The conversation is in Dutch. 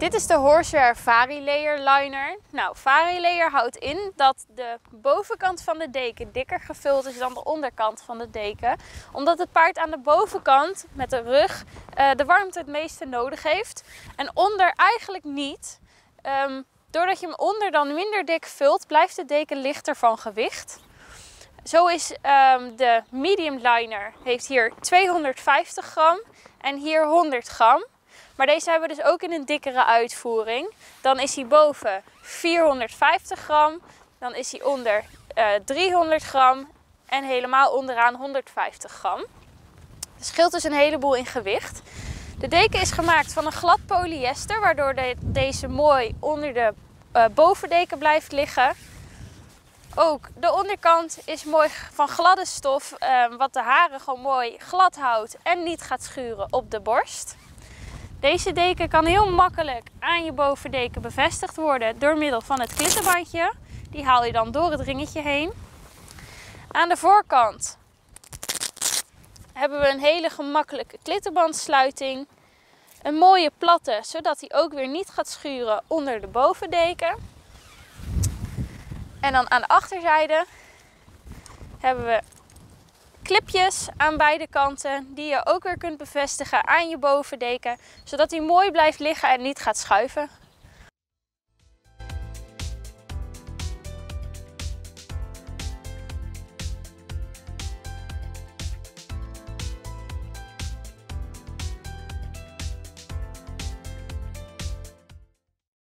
Dit is de Horsewear Vari-Layer Liner. Nou, Vari-Layer houdt in dat de bovenkant van de deken dikker gevuld is dan de onderkant van de deken. Omdat het paard aan de bovenkant met de rug de warmte het meeste nodig heeft. En onder eigenlijk niet. Doordat je hem onder dan minder dik vult, blijft de deken lichter van gewicht. Zo is de medium liner heeft hier 250 gram en hier 100 gram. Maar deze hebben we dus ook in een dikkere uitvoering. Dan is hij boven 450 gram, dan is hij onder 300 gram en helemaal onderaan 150 gram. Het scheelt dus een heleboel in gewicht. De deken is gemaakt van een glad polyester, waardoor deze mooi onder de bovendeken blijft liggen. Ook de onderkant is mooi van gladde stof, wat de haren gewoon mooi glad houdt en niet gaat schuren op de borst. Deze deken kan heel makkelijk aan je bovendeken bevestigd worden door middel van het klittenbandje. Die haal je dan door het ringetje heen. Aan de voorkant hebben we een hele gemakkelijke klittenbandsluiting. Een mooie platte, zodat hij ook weer niet gaat schuren onder de bovendeken. En dan aan de achterzijde hebben we clipjes aan beide kanten die je ook weer kunt bevestigen aan je bovendeken, zodat hij mooi blijft liggen en niet gaat schuiven.